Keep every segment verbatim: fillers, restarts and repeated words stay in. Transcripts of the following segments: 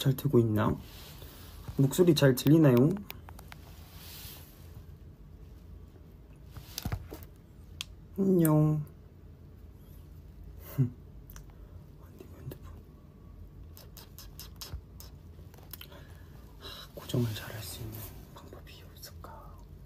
잘 되고 있나? 목소리 잘 들리나요? 안녕. 고정을 잘 할 수 있는 방법이 없을까?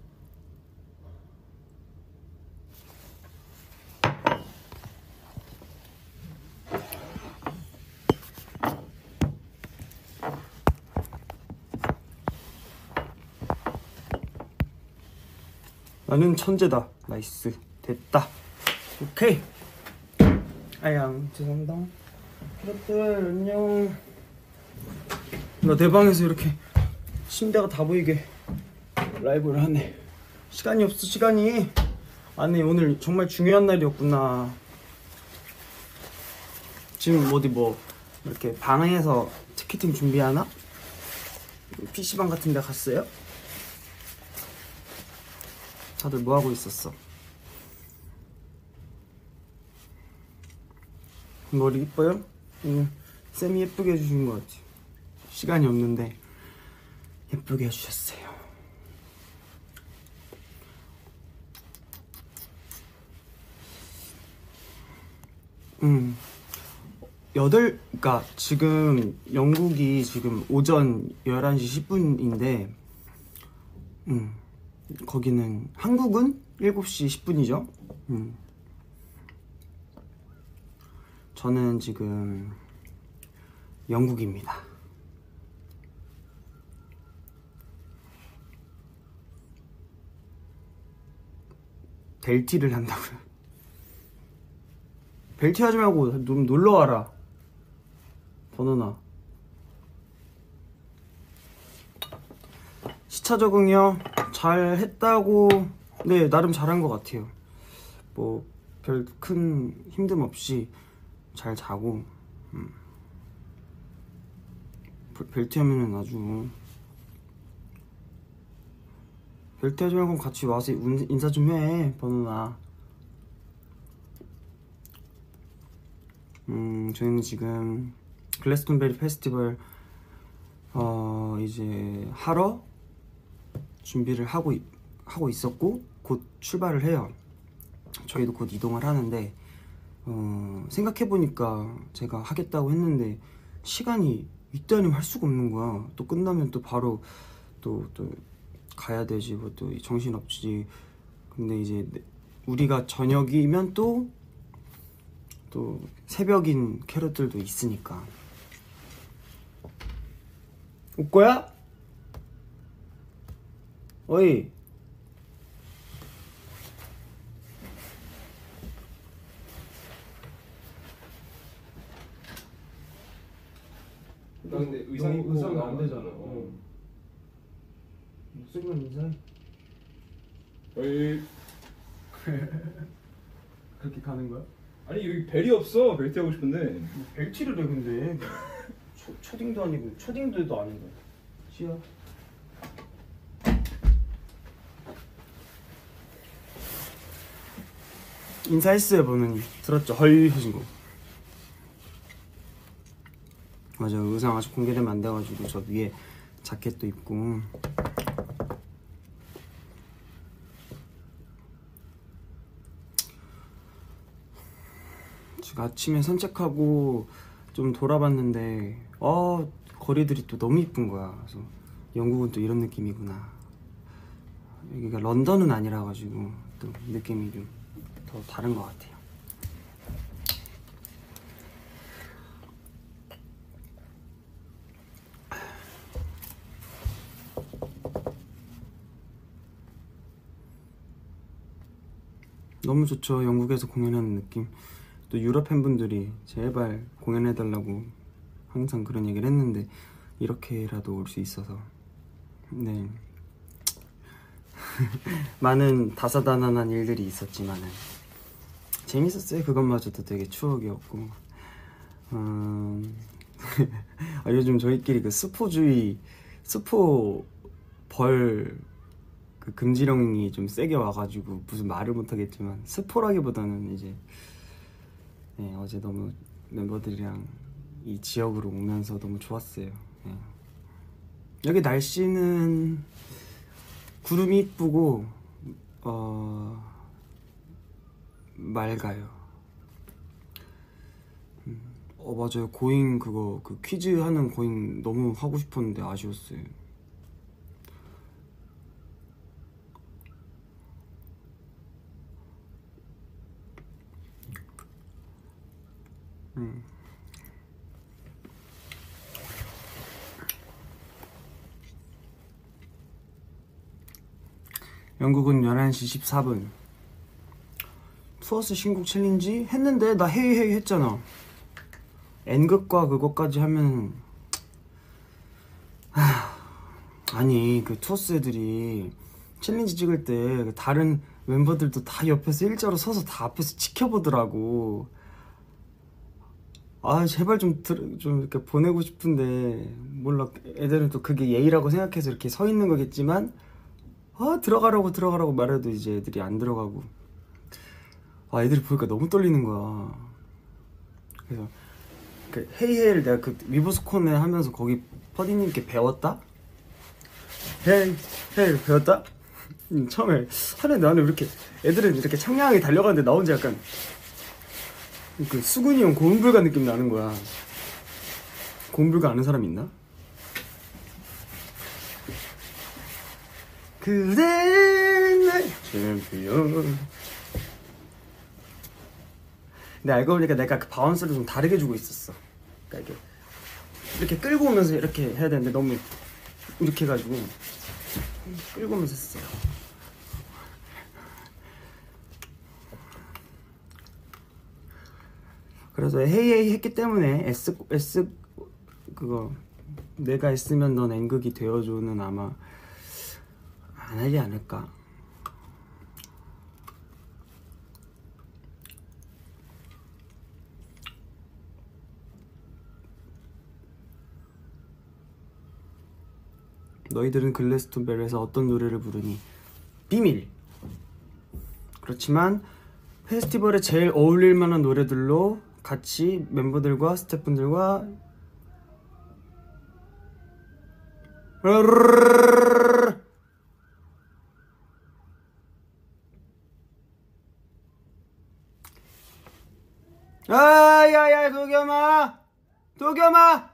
나는 천재다. 나이스. 됐다. 오케이. 아양 죄송합니다. 여러분들 안녕. 나 내 방에서 이렇게 침대가 다 보이게 라이브를 하네. 시간이 없어. 시간이. 아니 오늘 정말 중요한 날이었구나. 지금 어디 뭐 이렇게 방에서 티켓팅 준비하나? 피시방 같은 데 갔어요? 다들 뭐 하고 있었어? 머리 이뻐요? 응. 쌤이 예쁘게 해주신 것 같아. 시간이 없는데 예쁘게 해주셨어요. 음. 여덟, 그니까 지금 영국이 지금 오전 열한 시 십 분인데 음. 거기는 한국은 일곱 시 십 분이죠. 음. 저는 지금 영국입니다. 벨티를 한다고요? 벨티 하지 말고 좀 놀러 와라. 버너나. 시차 적응이요? 잘 했다고. 네, 나름 잘한 것 같아요. 뭐 별 큰 힘듦 없이 잘 자고. 음. 벨티 하면은 아주. 벨티 하지 말고 같이 와서 인사 좀 해, 버너나. 음, 저희는 지금 글래스톤베리 페스티벌 어 이제 하러 준비를 하고 하고 있었고 곧 출발을 해요. 저희도 곧 이동을 하는데 어 생각해보니까 제가 하겠다고 했는데 시간이 이때 아니면 할 수가 없는 거야. 또 끝나면 또 바로 또 또 가야 되지. 뭐 또 정신 없지. 근데 이제 우리가 저녁이면 또 또 새벽인 캐럿들도 있으니까. 올 거야? 어이. 나 근데 의상 입고 의상은 안 나오면 되잖아. 어. 목소리만 인사해. 어이. 그렇게 가는 거야? 아니 여기 벨이 없어. 벨트 하고 싶은데. 벨티를 해 근데. 초, 초딩도 아니고 초딩들도 아닌데. 시야. 인사했어요 버너님. 들었죠? 헐 하신 거. 맞아, 의상 아직 공개되면 안 돼가지고 저 위에 자켓도 입고. 지금 아침에 산책하고 좀 돌아봤는데 아 거리들이 또 너무 이쁜 거야. 그래서 영국은 또 이런 느낌이구나. 여기가 런던은 아니라 가지고 또 느낌이 좀 더 다른 것 같아요. 너무 좋죠. 영국에서 공연하는 느낌. 또 유럽 팬분들이 제발 공연해달라고 항상 그런 얘기를 했는데 이렇게라도 올 수 있어서 네 많은 다사다난한 일들이 있었지만은 재밌었어요. 그것마저도 되게 추억이었고. 음... 아, 요즘 저희끼리 그 스포주의 스포 벌 그 금지령이 좀 세게 와가지고 무슨 말을 못하겠지만 스포라기보다는 이제 네, 어제 너무 멤버들이랑 이 지역으로 오면서 너무 좋았어요. 예. 여기 날씨는 구름이 이쁘고 어 맑아요. 음, 어 맞아요. 고잉 그거 그 퀴즈 하는 고잉 너무 하고 싶었는데 아쉬웠어요. 음. 영국은 열한 시 십사 분. 투어스 신곡 챌린지 했는데 나 헤이 헤이 했잖아. N극과 그것까지 하면 하... 아니 그 투어스 애들이 챌린지 찍을 때 다른 멤버들도 다 옆에서 일자로 서서 다 앞에서 지켜보더라고. 아 제발 좀, 들, 좀 이렇게 보내고 싶은데 몰라. 애들은 또 그게 예의라고 생각해서 이렇게 서 있는 거겠지만 아 들어가라고 들어가라고 말해도 이제 애들이 안 들어가고. 아 애들이 보니까 너무 떨리는 거야. 그래서 그 헤이헤이를 내가 그 위브스콘에 하면서 거기 퍼디님께 배웠다? 헤이 헤이 배웠다? 음, 처음에 하는데 나는 이렇게 애들은 이렇게 청량하게 달려가는데 나 혼자 약간 그 수근이 형 고음불가 느낌 나는 거야. 고음불가 아는 사람 있나? 그댄 나의 챔피언. 근데 알고 보니까 내가 그 바운스를 좀 다르게 주고 있었어. 그러니까 이렇게, 이렇게 끌고 오면서 이렇게 해야 되는데 너무 이렇게 해가지고 끌고 오면서 했어요. 그래서 헤이헤이 했기 때문에 S, S 그거 내가 S면 넌 N극이 되어줘는 아마 안 하지 않을까. 너희들은 글래스톤베리에서 어떤 노래를 부르니? 비밀! 그렇지만 페스티벌에 제일 어울릴 만한 노래들로 같이 멤버들과 스태프분들과 아야야 도겸아 도겸아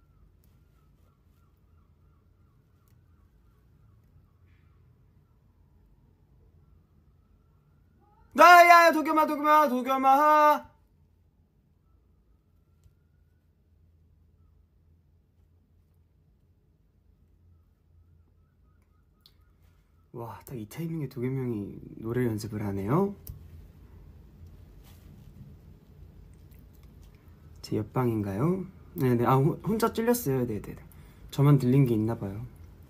나야 도겸아 도겸아 도겸아 와, 딱 이 타이밍에 도겸 형이 노래 연습을 하네요. 제 옆방인가요? 네네. 아 호, 혼자 찔렸어요. 네네. 저만 들린 게 있나 봐요.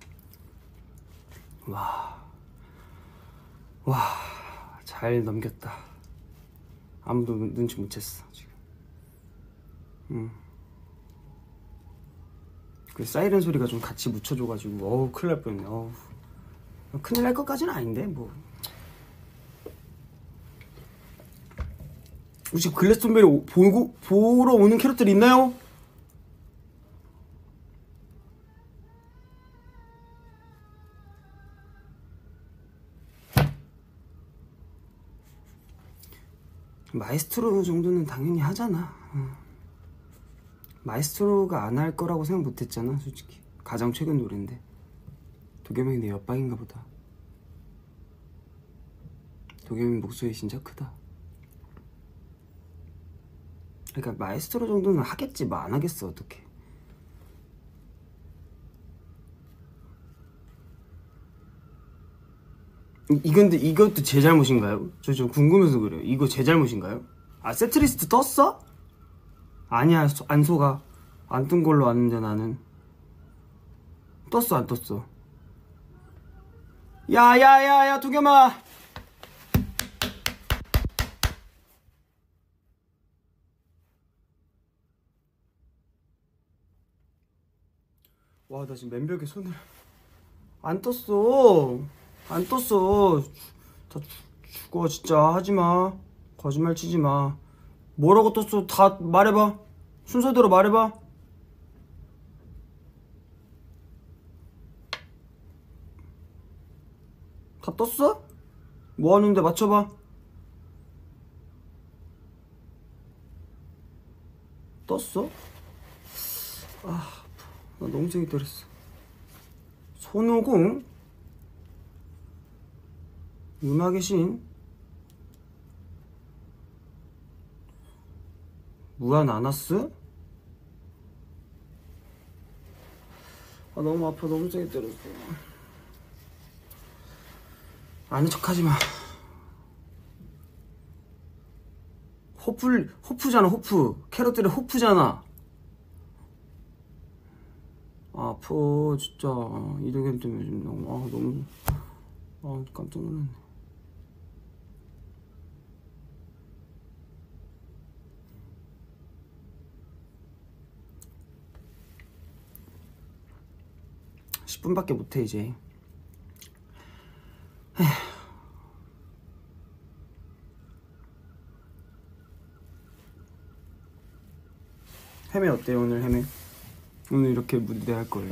와, 와, 잘 넘겼다. 아무도 눈치 못 챘어 지금. 음. 그 사이렌 소리가 좀 같이 묻혀줘가지고 어우 큰일 날 뻔했네. 어우. 큰일 날 것까지는 아닌데 뭐. 혹시 글래스톤베리 보고 보러 오는 캐럿들 있나요? 마에스트로 정도는 당연히 하잖아. 마에스트로가 안 할 거라고 생각 못했잖아. 솔직히 가장 최근 노래인데. 도겸이 내 옆방인가 보다. 도겸이 목소리 진짜 크다. 그러니까 마에스트로 정도는 하겠지 뭐 안 하겠어 어떡해. 이건데 이것도 제 잘못인가요? 저 좀 궁금해서 그래요. 이거 제 잘못인가요? 아 세트리스트 떴어? 아니야 안 속아. 안 뜬 걸로 아는데 나는. 떴어 안 떴어? 야야야야 도겸아. 와 나 지금 맨벽에 손을 안 떴어. 안 떴어. 다 죽어 진짜. 하지마. 거짓말 치지마. 뭐라고 떴어? 다 말해봐. 순서대로 말해봐. 다 떴어? 뭐 하는데 맞춰봐. 떴어? 아, 나 너무 재기 때렸어. 손오공, 음악의 신, 무한 아나스. 아, 너무 아파. 너무 세게 때렸어. 아는 척하지 마. 호프, 호프잖아. 호프. 캐럿들의 호프잖아. 아, 아파 진짜. 이도겸 때문에 지금 너무 아 너무 아 깜짝 놀랐네. 십 분밖에 못해 이제. 에휴. 헤매 어때요 오늘 헤매? 오늘 이렇게 무대할 거예요.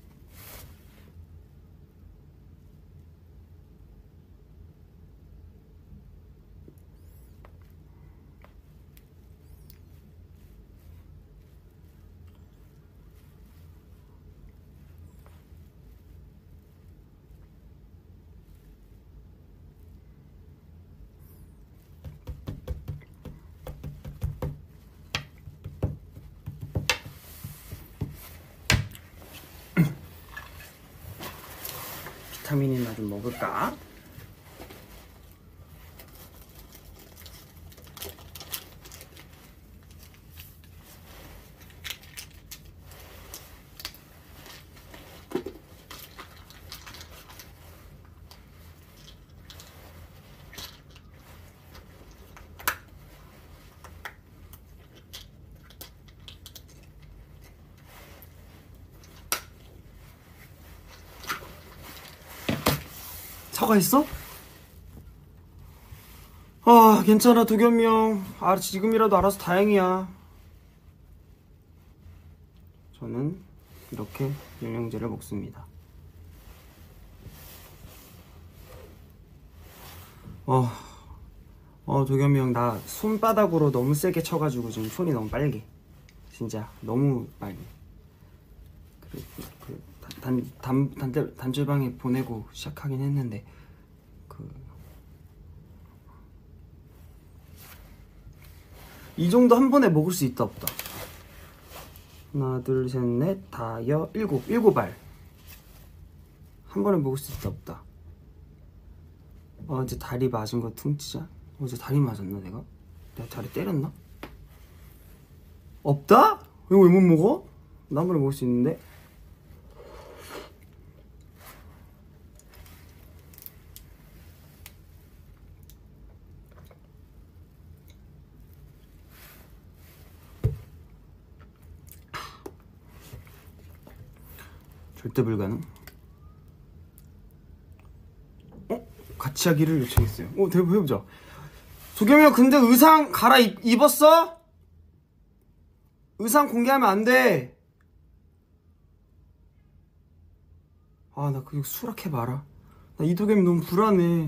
비타민이나 좀 먹을까? 사과 있어? 아 괜찮아 도겸이 형. 아 지금이라도 알아서 다행이야. 저는 이렇게 영양제를 먹습니다. 어, 어 도겸이 형 나 손바닥으로 너무 세게 쳐가지고 지금 손이 너무 빨개. 진짜 너무 빨개. 그래, 그, 단, 단, 단, 단체방에 보내고 시작하긴 했는데 그 이 정도 한 번에 먹을 수 있다 없다. 하나 둘 셋 넷 다여 일곱 일곱 알 한 번에 먹을 수 있다 없다. 어제 다리 맞은 거 퉁치자. 어제 다리 맞았나 내가? 내가 다리 때렸나? 없다? 이거 왜 못 먹어? 나 한 번에 먹을 수 있는데. 절대 불가능. 어? 같이 하기를 요청했어요. 어, 대박 해보자. 도겸이 형 근데 의상 갈아 입, 입었어? 의상 공개하면 안 돼. 아, 나 그거 수락해봐라. 나 이도겸이 너무 불안해.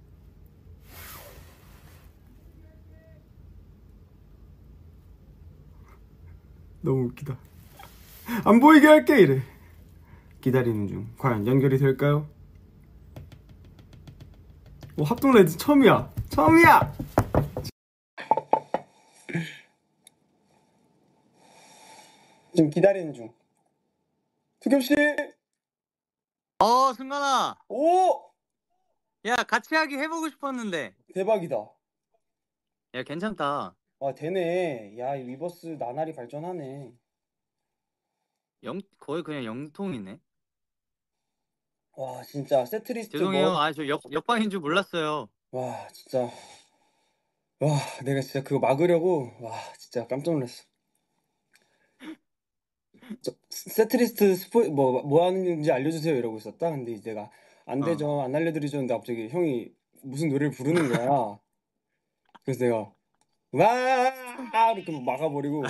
너무 웃기다. 안 보이게 할게 이래. 기다리는 중. 과연 연결이 될까요? 오, 합동 레드 처음이야. 처음이야. 지금 기다리는 중. 도겸 씨. 어, 승관아. 오, 야, 같이 하기 해보고 싶었는데. 대박이다. 야, 괜찮다. 와, 되네. 야, 이 위버스 나날이 발전하네. 영, 거의 그냥 영통이네. 와, 진짜 세트리스트 죄송해요. 뭐. 아, 저 옆, 옆방인 줄 몰랐어요. 와, 진짜. 와, 내가 진짜 그거 막으려고. 와, 진짜 깜짝 놀랐어. 저, 세트리스트 스포 뭐, 뭐 하는지 알려주세요 이러고 있었다. 근데 이제 내가 안 어. 되죠. 안 알려드리죠. 근데 갑자기 형이 무슨 노래를 부르는 거야. 그래서 내가 와 이렇게 막아버리고.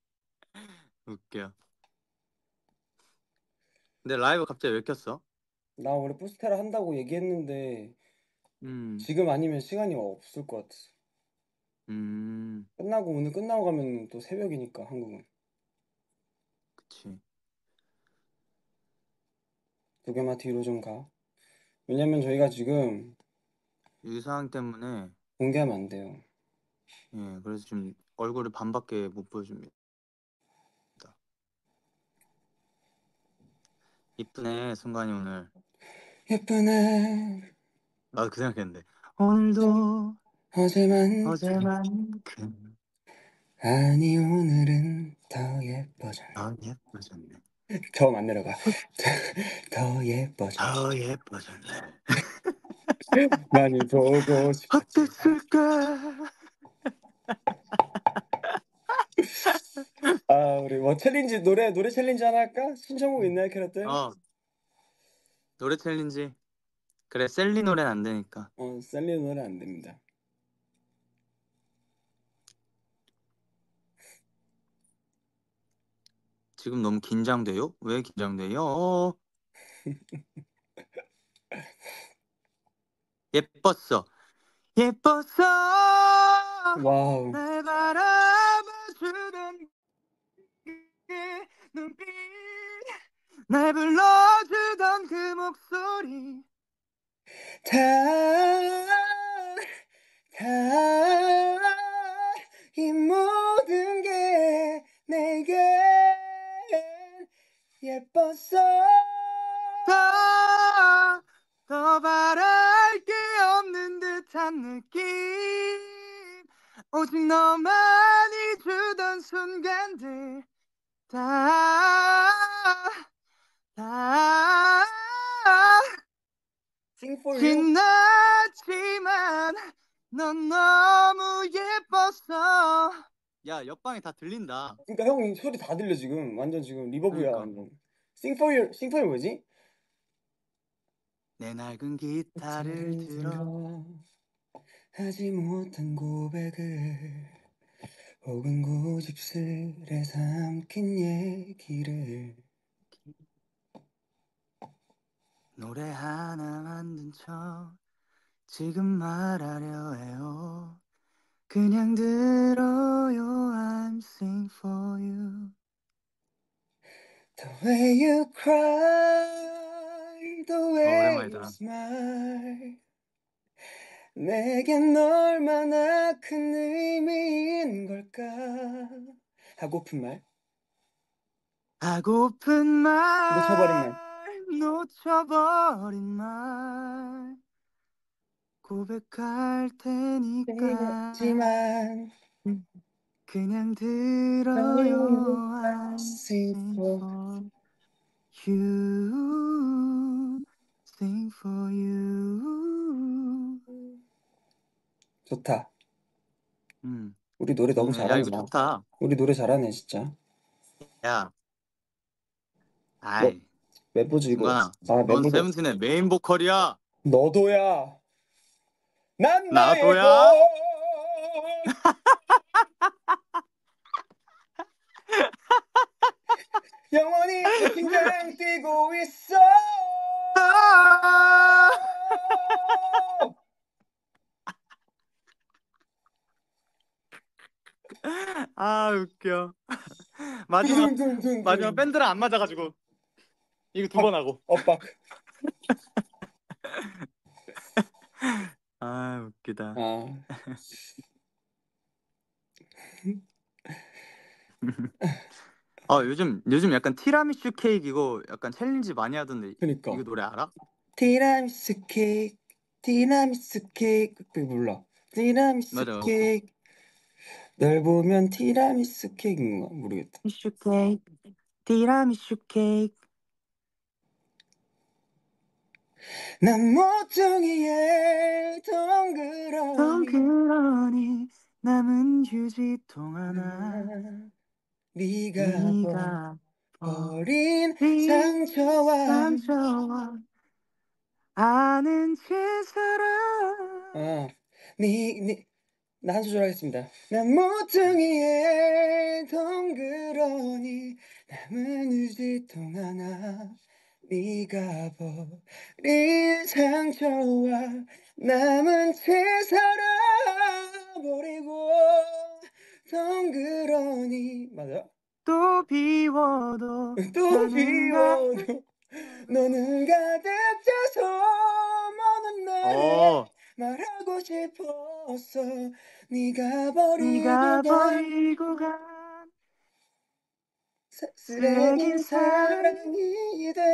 웃겨. 근데 라이브 갑자기 왜 켰어? 나 원래 포스테라 한다고 얘기했는데 음, 지금 아니면 시간이 없을 것 같아. 음, 끝나고 오늘 끝나고 가면 또 새벽이니까 한국은. 그치. 두 개만 뒤로 좀 가. 왜냐면 저희가 지금 이 상황 때문에, 공개하면 안 돼요. 예, 그래서 좀 얼굴을 반밖에 못 보여줍니다. 이쁘네, 순간이 오늘. 예쁘네. 나도 그 생각했는데. 오늘도 어제만 어제만큼 아니 오늘은 더 예뻐졌네. 더 예뻐졌네. 더 안 내려가. 더 예뻐졌네. 더 예뻐졌네. 많이 보고 싶어. 어땠을까? 아 우리 뭐 챌린지 노래 노래 챌린지 하나 할까? 신청곡 있나요 캐럿들? 어, 노래 챌린지. 그래, 셀리 노래는 안 되니까. 어 셀리 노래 안 됩니다. 지금 너무 긴장돼요? 왜 긴장돼요? 예뻤어. 예뻤어. 와우. 날 바라봐주던 그 눈빛. 날 불러주던 그 목소리. 다, 다, 이 모든 게 내겐 예뻤어. 더, 더 바랄 게 없는 듯한 느낌. 오직 너만이 주던 순간들. 다, 다 Sing for you. 지났지만 넌 너무 예뻤어. 야, 옆방에 다 들린다. 그러니까 형 소리 다 들려 지금. 완전 지금 리버브야 그러니까. 완전. Sing for you. Sing for you 뭐지? 내 낡은 기타를 들어 하지 못한 고백을 혹은 고집스레 삼킨 얘기를 노래 하나 만든 척 지금 말하려 해요. 그냥 들어요. I'm sing for you. The way you cry, the 어, way you 오랜만이다. smile 내겐 얼마나 큰 의미인 걸까 하고픈 말 하고픈 말 놓쳐버린 말 놓쳐버린 말 고백할 테니까 하지만 그냥 들어요. I'm sing sing for for you. Sing for you. 좋다. 음, 우리 노래 너무 좋네. 야, 이거 잘한다. 좋다. 우리 노래 잘하네 진짜. 야, 뭐 아이, 멤버즈 이거 승관아, 아 넌 멤버즈 세븐틴의 메인 보컬이야. 너도야. 난 나의 것 나도야. 영원히 내 심장 뛰고 있어. 아, 웃겨. 마지막 마지막 밴드랑 안 맞아가지고 이거 두 번 하고. 엇박. 아, 웃기다. 아. 어, 요즘 요즘 약간 티라미슈 케이크 이거 약간 챌린지 많이 하던데. 그니까. 이거 노래 알아? 티라미수 케이크, 티라미수 케이크 그 몰라. 티라미수 맞아. 케이크. 널 보면 티라미수 케이크인가 모르겠다. 티라미슈 케이크, 티라미슈 케이크. 난 모퉁이에 덩그러니 덩그러니 남은 휴지통 하나. 네가 네가 버린 버린 상처와 상처와 아는 채 살아. 아, 네, 네, 나 한 소절 하겠습니다. 난 모퉁이에 덩그러니 남은 휴지통 하나 네가 버린 상처와 남은 채 살아버리고 덩그러니 맞아? 또 비워도 또 나는 가- 비워도 너는 가득 차서 먼 날에 어, 말하고 싶었어 네가 버리고 네가 간 버리고 간 쓰레긴 쓰레긴 사랑 사랑이 돼